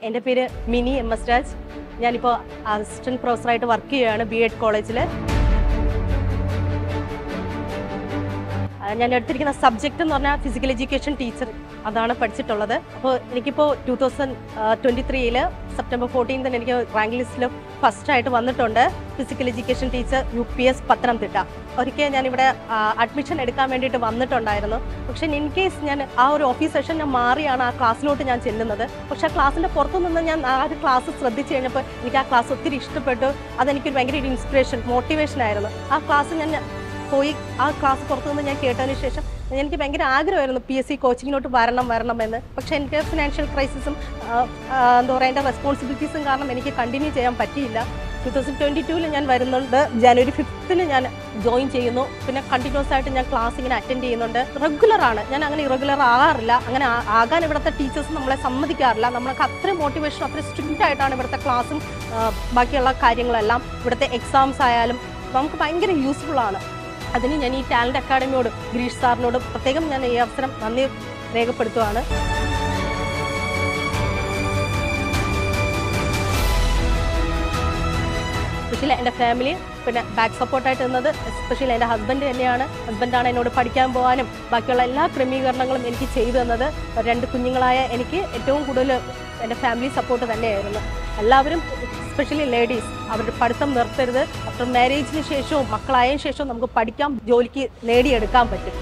എൻ്റെ പേര് mini M S Raj. ഞാനിപ്പോൾ അസിസ്റ്റൻറ്റ് പ്രൊഫസറായിട്ട് വർക്ക് ചെയ്യുകയാണ് B.Ed കോളേജിൽ. ഞാൻ എടുത്തിരിക്കുന്ന സബ്ജക്റ്റ് എന്ന് പറഞ്ഞാൽ ഫിസിക്കൽ എഡ്യൂക്കേഷൻ ടീച്ചർ, അതാണ് പഠിച്ചിട്ടുള്ളത്. അപ്പോൾ എനിക്കിപ്പോൾ 2023 സെപ്റ്റംബർ 14 തന്നെ എനിക്ക് റാങ്ക് ലിസ്റ്റിൽ ഫസ്റ്റായിട്ട് വന്നിട്ടുണ്ട്. Physical education teacher UPS Pathanamthitta. ഒരിക്കൽ ഞാനിവിടെ അഡ്മിഷൻ എടുക്കാൻ വേണ്ടിയിട്ട് വന്നിട്ടുണ്ടായിരുന്നു. പക്ഷേ ഇൻ കേസ് ഞാൻ ആ ഒരു ഓഫീസ് സെഷൻ ഞാൻ മാറിയാണ് ആ ക്ലാസ്സിലോട്ട് ഞാൻ ചെല്ലുന്നത്. പക്ഷേ ആ ക്ലാസ്സിൻ്റെ പുറത്തു നിന്ന് ഞാൻ ആ ഒരു ക്ലാസ് ശ്രദ്ധിച്ചു കഴിഞ്ഞപ്പോൾ എനിക്ക് ആ ക്ലാസ് ഒത്തിരി ഇഷ്ടപ്പെട്ടു. അതെനിക്കൊരു ഭയങ്കര ഒരു ഇൻസ്പിറേഷൻ, മോട്ടിവേഷൻ ആയിരുന്നു. ആ ക്ലാസ് ഞാൻ പോയി ആ ക്ലാസ് പുറത്തു നിന്ന് ഞാൻ കേട്ടതിന് ശേഷം എനിക്ക് ഭയങ്കര ആഗ്രഹമായിരുന്നു PSC കോച്ചിങ്ങിലോട്ട് വരണമെന്ന്. പക്ഷേ എനിക്ക് ഫിനാൻഷ്യൽ ക്രൈസിസും എന്താ പറയുക എൻ്റെ റെസ്പോൺസിബിലിറ്റീസും കാരണം എനിക്ക് കണ്ടിന്യൂ ചെയ്യാൻ പറ്റിയില്ല. 2022 ഞാൻ വരുന്നുണ്ട്. January 5th ഞാൻ ജോയിൻ ചെയ്യുന്നു. പിന്നെ കണ്ടിന്യൂസ് ആയിട്ട് ഞാൻ ക്ലാസ് ഇങ്ങനെ അറ്റൻഡ് ചെയ്യുന്നുണ്ട്. റെഗുലറാണ്, ഞാൻ അങ്ങനെ ഇറഗുലർ ആകാറില്ല. അങ്ങനെ ആകാൻ ഇവിടുത്തെ ടീച്ചേഴ്സ് നമ്മളെ സമ്മതിക്കാറില്ല. നമ്മൾക്ക് അത്രയും മോട്ടിവേഷൻ, അത്രയും സ്ട്രിക്റ്റ് ആയിട്ടാണ് ഇവിടുത്തെ ക്ലാസ്സും ബാക്കിയുള്ള കാര്യങ്ങളെല്ലാം. ഇവിടുത്തെ എക്സാംസ് ആയാലും നമുക്ക് ഭയങ്കര യൂസ്ഫുള്ളാണ്. അതിന് ഞാൻ ഈ ടാലൻറ്റ് അക്കാഡമിയോട് ഗിരീഷ് സാറിനോട് പ്രത്യേകം ഞാൻ ഈ അവസരം നന്ദി രേഖപ്പെടുത്തുകയാണ്. എസ്പെഷ്യലി എൻ്റെ ഫാമിലി, പിന്നെ ബാക്ക് സപ്പോർട്ടായിട്ട് നിന്നത് എസ്പെഷ്യലി എൻ്റെ ഹസ്ബൻഡ് തന്നെയാണ്. ഹസ്ബൻഡാണ് എന്നോട് പഠിക്കാൻ പോകാനും ബാക്കിയുള്ള എല്ലാ ക്രമീകരണങ്ങളും എനിക്ക് ചെയ്തു തന്നത്. 2 കുഞ്ഞുങ്ങളായ എനിക്ക് ഏറ്റവും കൂടുതൽ എൻ്റെ ഫാമിലി സപ്പോർട്ട് തന്നെയായിരുന്നു. എല്ലാവരും എസ്പെഷ്യലി ലേഡീസ് അവരുടെ പഠിത്തം നിർത്തരുത്. ആഫ്റ്റർ മാരേജിന് ശേഷവും മക്കളായതിനു ശേഷവും നമുക്ക് പഠിക്കാം, ജോലിക്ക് നേടിയെടുക്കാൻ പറ്റും.